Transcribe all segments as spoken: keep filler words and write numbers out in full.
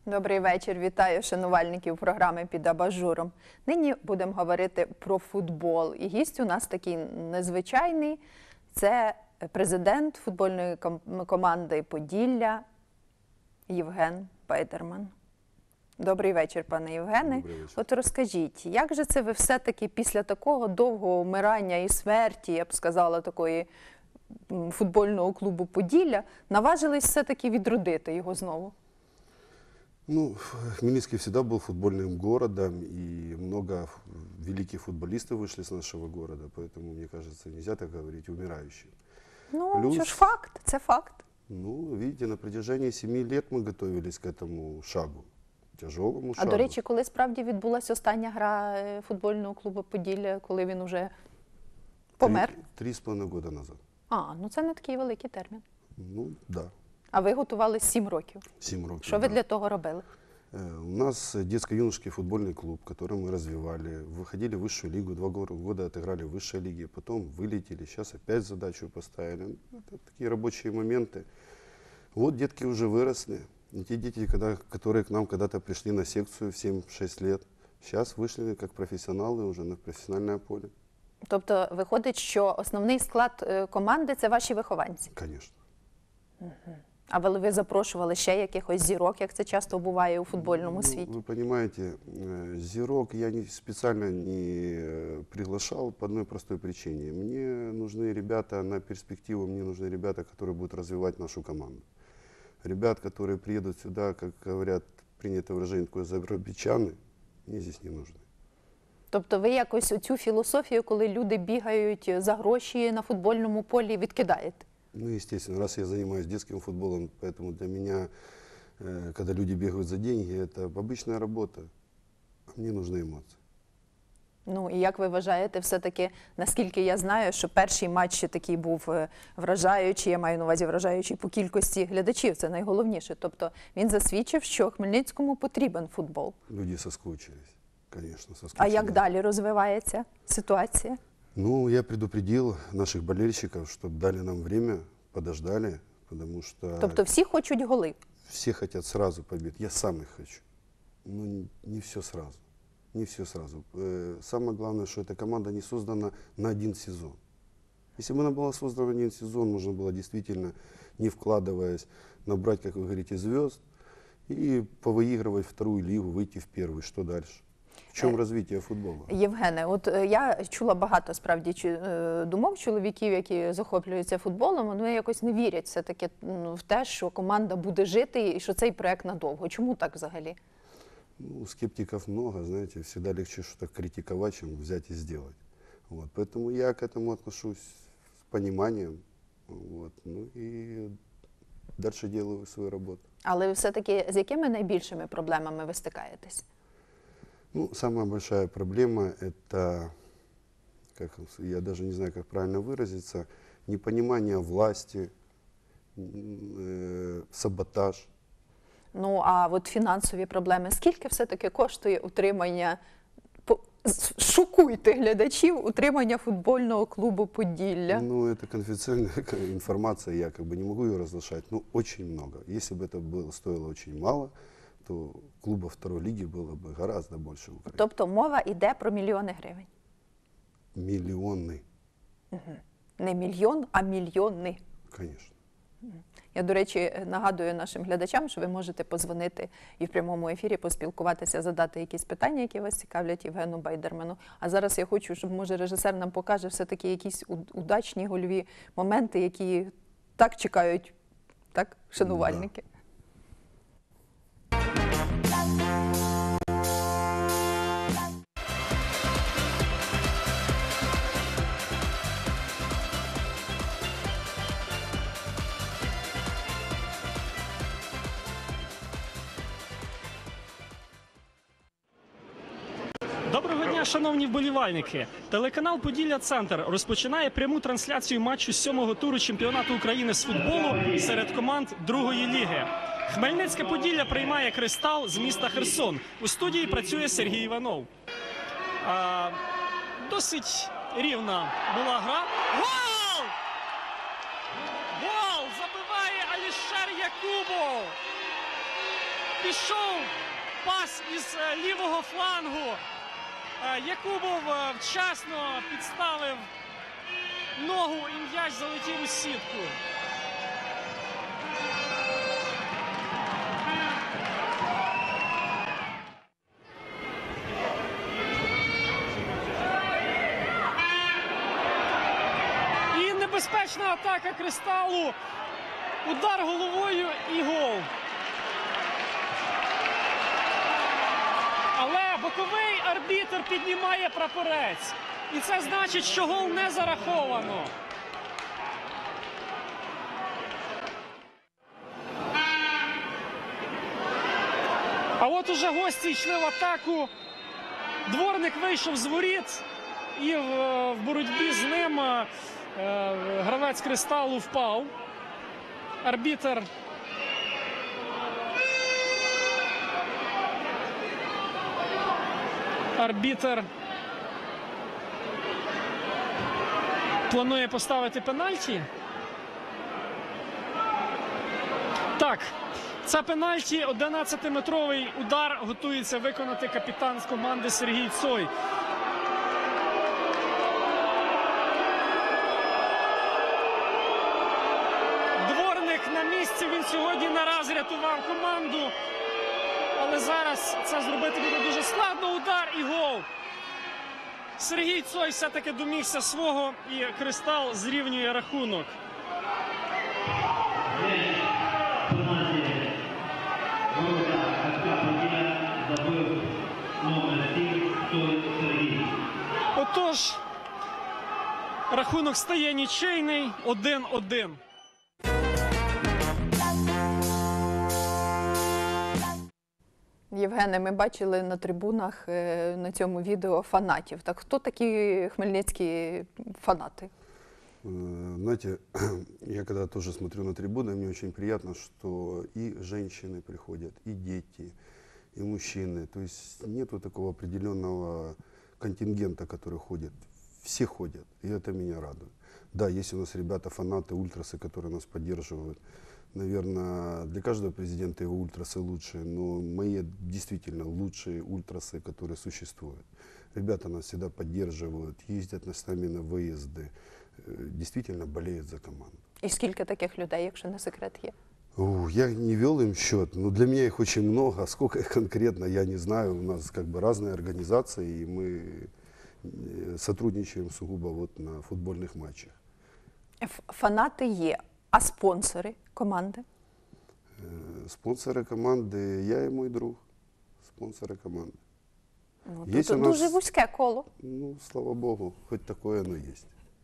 Добрий вечір. Вітаю шанувальників програми «Під абажуром». Нині будемо говорити про футбол. І гість у нас такий незвичайний. Це президент футбольної команди «Поділля» Євген Байдерман. Добрий вечір, пане Євгене. От розкажіть, як же це ви все-таки після такого довгого вмирання і смерті, я б сказала, такої футбольного клубу «Поділля», наважились все-таки відродити його знову? Ну, Хмельницкий всегда был футбольным городом, и много великих футболистов вышли с нашего города, поэтому, мне кажется, нельзя так говорить умирающим. Ну, Плюс, что ж факт, это факт. Ну, видите, на протяжении семи лет мы готовились к этому шагу, тяжелому шагу. А, до речі, коли справді відбулася остання гра футбольного клубу «Поділля», коли він уже помер? Три, три з половиною года назад. А, ну це не такий великий термін. Ну, да. А ви готували сім років? Сім років, Що ви да. для того робили? У нас детско-юношеский футбольный клуб, который мы развивали. Выходили в высшую лигу, два года отыграли в высшей лиге, потом вылетели, сейчас опять задачу поставили. Это такие рабочие моменты. Вот детки уже выросли. И те дети, когда, которые к нам когда-то пришли на секцию в семь-шесть лет, сейчас вышли как профессионалы уже на профессиональное поле. Тобто виходить, що основний склад команди – це ваші вихованці? Конечно. Угу. А ви, ви запрошували ще якихось зірок, як це часто буває у футбольному ну, світі? Вы понимаете, зірок я не, специально не приглашал по одной простой причине. Мне нужны ребята на перспективу, мне нужны ребята, которые будут развивать нашу команду. Ребят, которые приедут сюда, как говорят, принято выражение, такое азербайджаны, мне здесь не нужны. Тобто ви якось оцю філософію, коли люди бігають за гроші на футбольному полі, відкидаєте? Ну, естественно, раз я занимаюсь детским футболом, поэтому для меня, когда люди бегают за деньги, это обычная работа. Мне нужны эмоции. Ну, і як ви вважаєте, все-таки, наскільки я знаю, що перший матч такий був вражаючий, я маю на увазі вражаючий по кількості глядачів, це найголовніше. Тобто він засвідчив, що Хмельницькому потрібен футбол. Люди соскучились, конечно, соскучились. А як далі розвивається ситуація? Ну, я предупредил наших болельщиков, чтобы дали нам время, подождали, потому что... Тобто всі хочуть голи? Все хотят сразу побед, я сам их хочу. Ну, не все сразу, не все сразу. Самое главное, что эта команда не создана на один сезон. Если бы она была создана на один сезон, можно было действительно, не вкладываясь, набрать, как вы говорите, звезд и повыигрывать вторую лигу, выйти в первую. Что дальше? В чому розвиття футболу? Євгене, от я чула багато, справді, думок чоловіків, які захоплюються футболом, вони якось не вірять все-таки в те, що команда буде жити і що цей проект надовго. Чому так взагалі? Ну, скептиков много, знаете, всегда легче что-то критиковать, чем взять и сделать. Вот, поэтому я к этому отношусь с пониманием, вот, ну и дальше делаю свою работу. Але все-таки з якими найбільшими проблемами ви стикаєтесь? Ну, самая большая проблема – это, как, я даже не знаю, как правильно выразиться, непонимание власти, э, саботаж. Ну, а от фінансові проблеми. Скільки все-таки коштує утримання, шокуйте глядачів, утримання футбольного клубу «Поділля»? Ну, это конфиденциальная информация, я как бы не могу ее разглашать, но очень много. Если бы это было, стоило очень мало, то клуба второй лиги было бы гораздо больше в Украине. Тобто мова йде про мільйони гривень? Мільйони. Угу. Не мільйон, а мільйони. Звісно. Я, до речі, нагадую нашим глядачам, що ви можете подзвонити і в прямому ефірі поспілкуватися, задати якісь питання, які вас цікавлять Євгену Байдерману. А зараз я хочу, щоб, може, режисер нам покаже все-таки якісь удачні гольові моменти, які так чекають, так, шанувальники. Да. Доброго дня, шановні вболівальники! Телеканал «Поділля-Центр» розпочинає пряму трансляцію матчу сьомого туру чемпіонату України з футболу серед команд другої ліги. Хмельницьке Поділля приймає «Кристал» з міста Херсон. У студії працює Сергій Іванов. А, досить рівна була гра. Гол! Гол! Забиває Алішер Якубов! пішов пас із е, лівого флангу. Е, Якубов е, вчасно підставив ногу і м'яч залетів у сітку. І небезпечна атака Кристалу. Удар головою і гол. Але боковий арбітр піднімає прапорець. І це значить, що гол не зараховано. А от уже гості йшли в атаку. Дворник вийшов з воріт. І в, в боротьбі з ним е, гравець Кристалу впав. Арбітер Арбітер планує поставити пенальті. Так, це пенальті, одинадцятиметровий удар готується виконати капітан з команди Сергій Цой. Дворник на місці, він сьогодні не раз рятував команду. Але зараз це зробити буде дуже складно. Удар і гол. Сергій Цой все-таки домігся свого і Кристал зрівнює рахунок. Отож, рахунок стає нічийний один-один. Євгене, ми бачили на трибунах е, на цьому відео фанатів. Так хто такі хмельницькі фанати? Э, Знаете, я когда тоже смотрю на трибуны, мне очень приятно, что и женщины приходят, и дети, и мужчины. То есть нету такого определенного контингента, который ходит. Все ходят, и это меня радует. Да, есть у нас ребята, фанаты, ультрасы, которые нас поддерживают. Наверное, для каждого президента его ультрасы лучшие, но мои действительно лучшие ультрасы, которые существуют. Ребята нас всегда поддерживают, ездят с нами на выезды, э, действительно болеют за команду. І скільки таких людей, якщо не секрет, є? Ух, я не вел им счет, но для меня их очень много. Сколько их конкретно, я не знаю. У нас как бы разные организации, и мы э, сотрудничаем сугубо вот на футбольных матчах. Ф- Фанати є, а спонсори команди? Э, Спонсоры команды, я и мой друг, спонсоры команды. Ну, Є тут у нас- дуже вузьке коло. Ну, слава богу, хоть такое оно есть.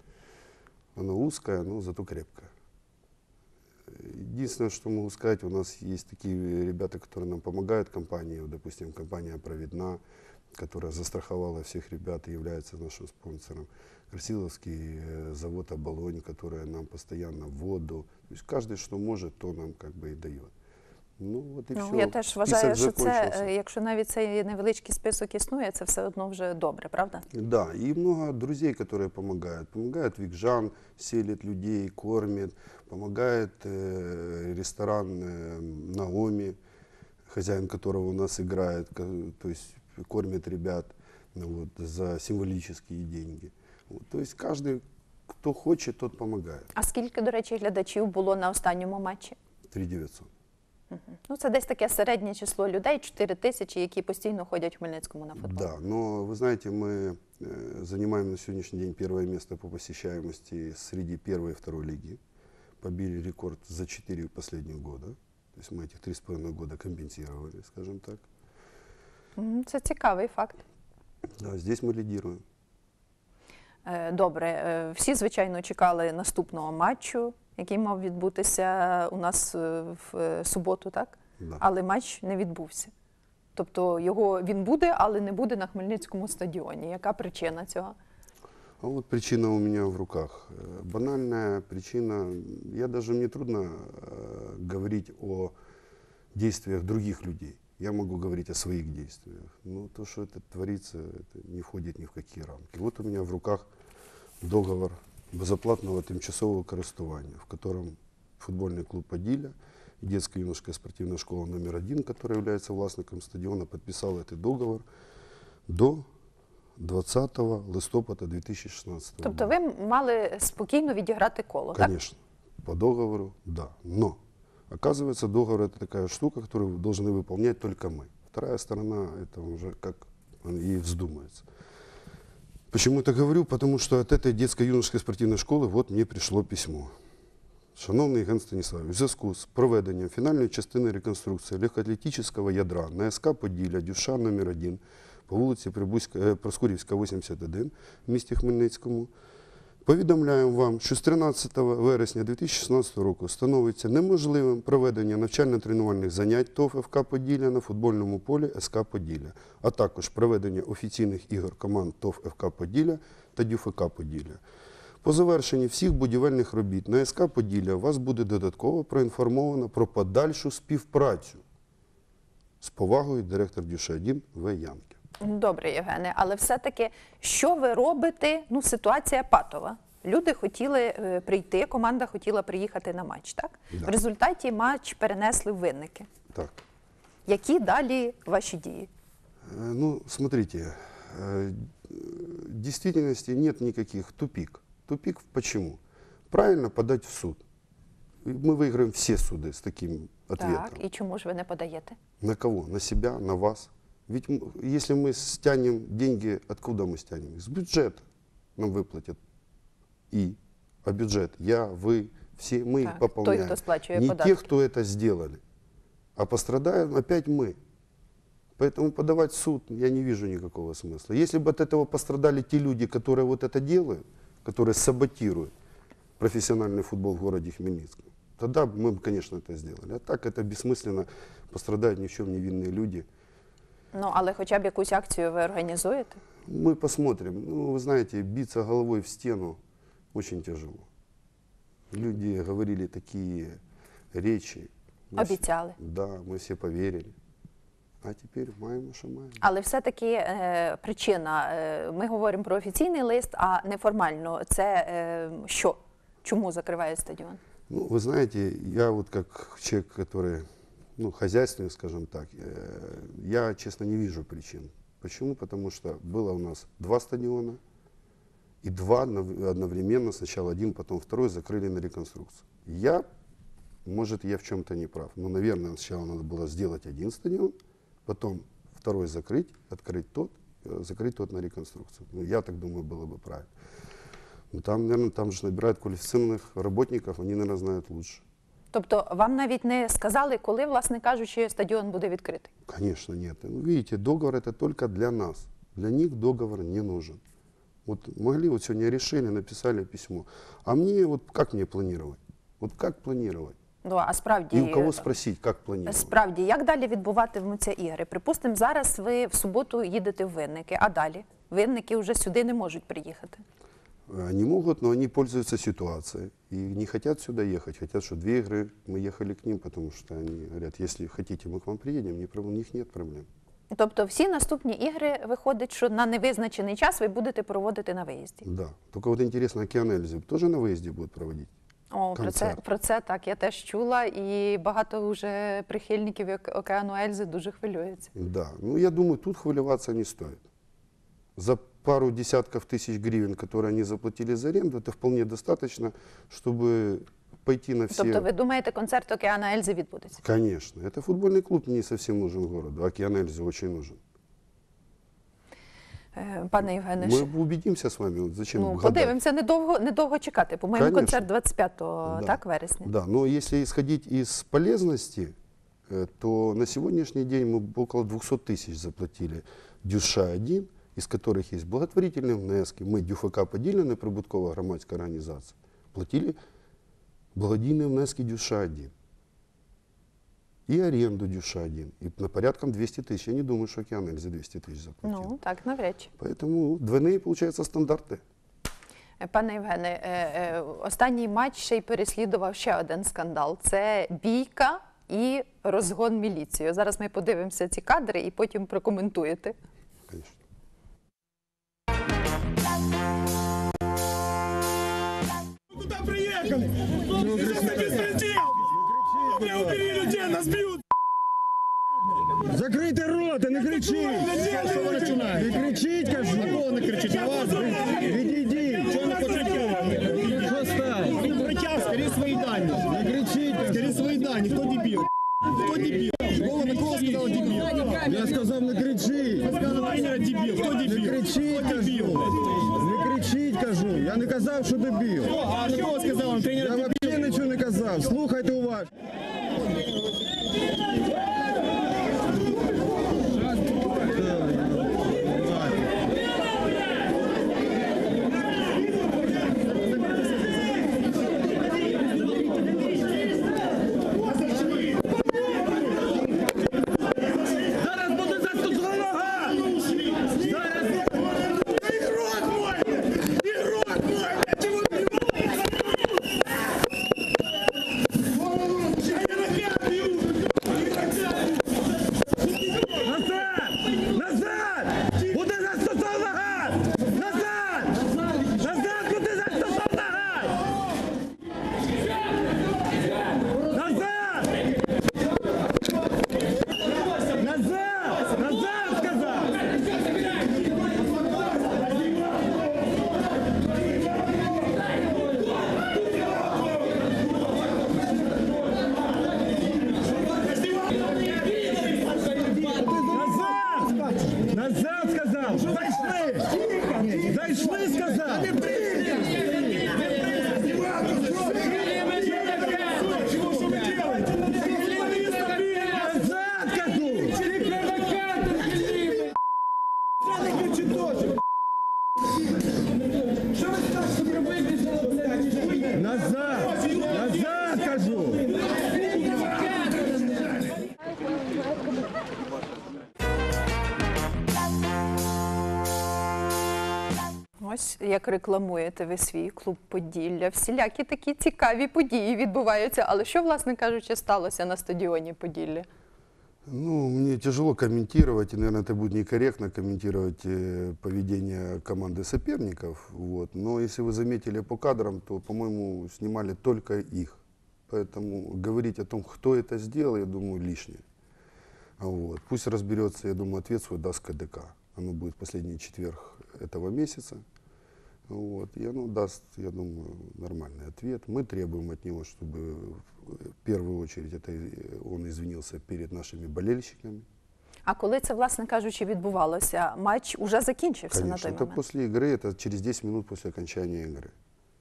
Оно узкое, но зато крепкое. Единственное, что могу сказать, у нас есть такие ребята, которые нам помогают, компании, вот, допустим, компания «Провидна», которая застраховала всех ребят и является нашим спонсором. Красиловский э, завод «Оболонь», который нам постоянно воду. То есть каждый, что может, то нам как бы и дает. Ну, от і Ну, все. я теж вважаю, Список що це, закончився. е, якщо навіть цей невеличкий список існує, це все одно вже добре, правда? Да, и много друзей, которые помогают. Помогает Викжан, селит людей, кормит. Помогает э, ресторан э, Наоми, хозяин которого у нас играет, ко- то есть кормит ребят ну, вот, за символические деньги. Вот, то есть каждый, кто хочет, тот помогает. А скільки, до речі, глядачів було на останньому матчі? три девятьсот. Ну, це десь таке середнє число людей, чотири тисячі, які постійно ходять в Хмельницькому на футбол. Да, но вы знаете, мы э, занимаем на сегодняшний день первое место по посещаемости среди первой и второй лиги. Побили рекорд за четыре последних года. То есть мы этих три с половиной года компенсировали, скажем так. М, Це цікавий факт. Да, здесь мы лидируем. Е, Добре, е, всі, звичайно, чекали наступного матчу, який мав відбутися у нас е, в е, суботу, так? Да. Але матч не відбувся. Тобто його він буде, але не буде на Хмельницькому стадіоні. Яка причина цього? А вот причина у меня в руках. Э, Банальная причина. Я даже, мне трудно э, говорить о действиях других людей. Я могу говорить о своих действиях. Но то, что это творится, это не входит ни в какие рамки. Вот у меня в руках договор безоплатного тимчасового користування, в котором футбольный клуб «Поділля» и детская юношеская спортивная школа номер один, которая является властником стадиона, подписала этот договор до двадцатого листопада две тысячи шестнадцатого Тобто года. ви мали спокійно відіграти коло, так? Конечно, по договору, да. Но, оказывается, договор – это такая штука, которую должны выполнять только мы. Вторая сторона – это уже как ей вздумается. Почему это говорю? Потому что от этой детско-юношеской спортивной школы вот мне пришло письмо. Шановний Євген Станіславович, в зв'язку з проведенням фінальної частини реконструкції легкоатлетичного ядра на ес ка Поділля, Дюша номер один по вулиці Прибузька- Проскурівська, вісімдесят один в місті Хмельницькому, повідомляємо вам, що з тринадцятого вересня дві тисячі шістнадцятого року становиться неможливим проведення навчально-тренувальних занять ТОВ еф ка Поділля на футбольному полі ес ка Поділля, а також проведення офіційних ігор команд ТОВ еф ка Поділля та ДЮФК Поділля. По завершенні всіх будівельних робіт на ес ка Поділля вас буде додатково проінформовано про подальшу співпрацю. З повагою, директор Дюша один В. Янків. Добре, Євгене, але все-таки, що ви робите? Ну, ситуація патова. Люди хотіли е, прийти, команда хотіла приїхати на матч, так? Да. В результаті матч перенесли в Винники. Так. Які далі ваші дії? Э, Ну, смотрите, э, в действительности нет никаких тупик. Тупик почему? Правильно подать в суд. И мы выиграем все суды с таким ответом. Так, і чому ж ви не подаєте? На кого? На себя, на вас? Ведь м- если мы стянем деньги, откуда мы стянем? Из бюджета нам выплатят. И, а бюджет, я, вы, все, мы Так, их пополняем. той, кто сплачивает Не податки. те, кто это сделали, а пострадаем опять мы. Поэтому подавать в суд я не вижу никакого смысла. Если бы от этого пострадали те люди, которые вот это делают, которые саботируют профессиональный футбол в городе Хмельницком, тогда бы мы бы, конечно, это сделали. А так это бессмысленно, пострадают ни в чем невинные люди. Ну, але хоча б якусь акцію ви організуєте? Мы посмотрим. Ну, вы знаете, биться головой в стену очень тяжело. Люди говорили такие речи. Мы все- Обіцяли. Да, мы все поверили. А теперь маємо, що маємо. Але все-таки е, причина, е, ми говоримо про офіційний лист, а неформально, це е, що? Чому закривають стадіон? Ну, вы знаете, я вот как человек, который, ну, хозяйственный, скажем так, э, я, честно, не вижу причин. Почему? Потому что было у нас два стадиона, и два однов- одновременно, сначала один, потом второй, закрыли на реконструкцию. Я, может, я в чем-то не прав, но, наверное, сначала надо было сделать один стадион, потом второй закрыть, открыть тот, э, закрыть тот на реконструкцию. Ну, я так думаю, было бы правильно. Ну, там, наверное, там же набирают квалифицированных работников, они, наверное, знают лучше. Тобто вам навіть не сказали, коли, власне кажучи, стадіон буде відкритий? Конечно, нет. Ну, видите, договор это только для нас. Для них договор не нужен. Вот могли, вот сегодня решили, написали письмо. А мне, вот как мне планировать? Вот как планировать? Ну, а справді, И у кого спросить, как планировать? справді, як далі відбуватимуться ігри? Припустимо, зараз ви в суботу їдете в Винники, а далі? Винники вже сюди не можуть приїхати. Они могут, но они пользуются ситуацией и не хотят сюда ехать. Хотят, что две игры мы ехали к ним, потому что они говорят, если хотите, мы к вам приедем, не проб- у них нет проблем. Тобто всі наступні ігри, виходить, що на невизначений час ви будете проводити на виїзді. Да. Только вот интересно, Океан Эльзы тоже на выезде будут проводить? О, про це, Концерт. про це так, я теж чула, і багато вже прихильників Ок- Океану Ельзи дуже хвилюються. Да, ну я думаю, тут хвилеваться не стоит. За пару десятков тысяч гривен, которые они заплатили за аренду, это вполне достаточно, чтобы пойти на все... Тобто ви думаєте, концерт Океана Ельзи відбудеться? Конечно, это футбольный клуб не совсем нужен городу, Океан Эльзы очень нужен. Е, Пане Євгене, Мы убедимся с вами, вот зачем ну, гадать. подивимося, недовго, недовго чекати. По-моєму, Конечно. концерт двадцять п'ятого Да. так, вересня. Да, но если исходить из полезности, э, то на сегодняшний день мы около двухсот тысяч заплатили Дюша один, из которых есть благотворительные внески. Мы, ДЮФК Поділля, неприбуткова громадська організація, платили благодійні внески Дюша один. И аренду Дюша один. И на порядком двести тысяч. Я не думаю, что Океан Эльзы двести тысяч заплатил. Ну, так, навряд чи. Поэтому двойные, получаются, стандарты. Е, Пане Євгене, е, е, останній матч ще й переслідував ще один скандал. Це бійка і розгон міліцією. Зараз ми подивимося ці кадри і потім прокоментуєте. Конечно. Куда приехали? Что ты беспредел? Бля, убери Що ти, не кричи! Що ви починаєте? Не кричіть, кажу! Хто не кричить? На вас? Відійдіть! Чого не починаєте? Що стало? Він кричав, скорі свої дані! Не кричіть! Скорі свої дані! Хто дебіл? Хто дебіл? Кого на кого сказав дебіл? Я сказав, не кричи! Я сказав, тренера дебіл! Хто дебіл? Не кричіть, кажу! Не кричіть, кажу! Я не казав, що дебіл! А на кого сказав вам тренера дебіл? Я взагалі нічого не казав! Слухайте уважно! Назад сказав! Зайшли! Зайшли, сказав! Назад, кажу! Назад! Назад, кажу! Ось як рекламуєте ви свій клуб «Поділля». Всілякі такі цікаві події відбуваються. Але що, власне кажучи, сталося на стадіоні «Поділля»? Ну, мне тяжело комментировать, и, наверное, это будет некорректно комментировать э, поведение команды соперников. Вот. Но если вы заметили по кадрам, то, по-моему, снимали только их. Поэтому говорить о том, кто это сделал, я думаю, лишнее. Вот. Пусть разберется, я думаю, ответ свой даст ка дэ ка. Оно будет в последний четверг этого месяца. Вот. И оно даст, я думаю, нормальный ответ. Мы требуем от него, чтобы в первую очередь это он извинился перед нашими болельщиками. А коли це, власне кажучи, відбувалося? Матч уже закінчився Конечно, на той это момент? после игры, это через десять минут после окончания игры.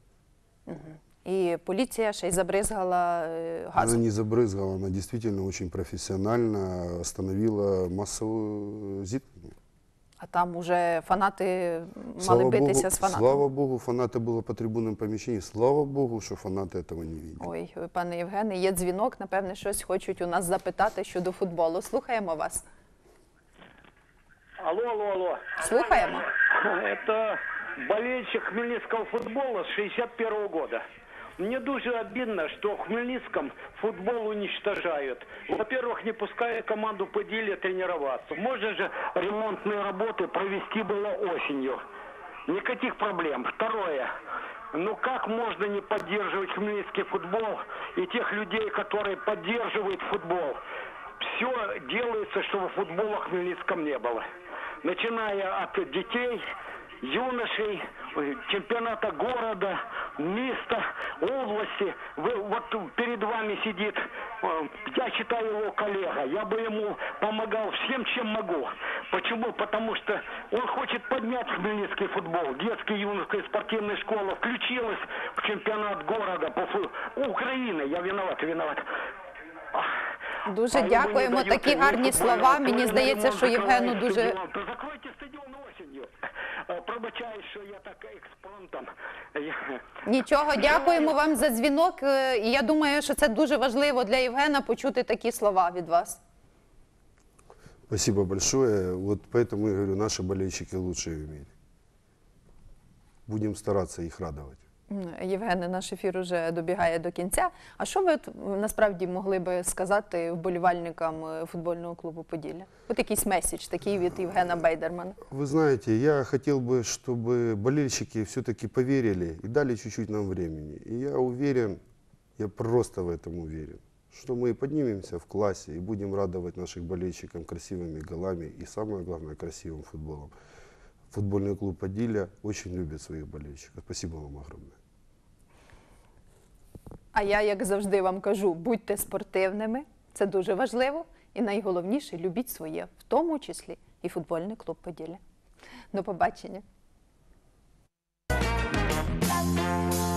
І поліція ще й забризгала е, Она газом. не забрызгала, она действительно очень профессионально остановила массовое зиткнение. А там уже фанати мали Слава битися Богу, з фанатами. слава Богу, фанаты было по трибунным помещениям. Слава Богу, что фанаты этого не видели. Ой, пане Євгене, є дзвінок, напевне, щось хочуть у нас запитати щодо футболу. Слухаємо вас. Алло, алло, алло. Слухаємо. Это болельщик хмельницкого футбола с шестьдесят первого года. Мне дуже обидно, что в Хмельницком футбол уничтожают. Во-первых, не пуская команду «Подилья» тренироваться. Можно же ремонтные работы провести было осенью. Никаких проблем. Второе. Ну как можно не поддерживать хмельницкий футбол и тех людей, которые поддерживают футбол? Все делается, чтобы футбола в Хмельницком не было. Начиная от детей, юношей, чемпионата города, места, области. Вы, вот перед вами сидит, я считаю его коллега. Я бы ему помогал всем, чем могу. Почему? Потому что он хочет поднять хмельницкий футбол. Детская, юношеская спортивная школа включилась в чемпионат города по фу... Украины. Я виноват, виноват. Дуже дякуємо. Такі гарні слова. Мені здається, що Євгену дуже... Закройте стадіон осінню. Пробачаю, що я так експромтом. Нічого, дякуємо вам за дзвінок. Е, І я думаю, що це дуже важливо для Євгена почути такі слова від вас. Спасибо большое. Вот поэтому я говорю, наши болельщики лучше умеют. Будем стараться их радовать. М, Євгене, наш ефір уже добігає до кінця. А що ви от, насправді могли би сказати вболівальникам е, футбольного клубу «Поділля»? От якийсь меседж такий від Євгена Бейдермана. Вы знаете, я хотел бы, чтобы болельщики все-таки поверили и дали чуть-чуть нам времени. И я уверен, я просто в этом уверен, что мы поднимемся в классе и будем радовать наших болельщиков красивыми голами и, самое главное, красивым футболом. Футбольный клуб «Подилля» очень любит своих болельщиков. Спасибо вам огромное. А я, як завжди, вам кажу, будьте спортивними, це дуже важливо. І найголовніше, любіть своє, в тому числі і футбольний клуб «Поділля». До побачення.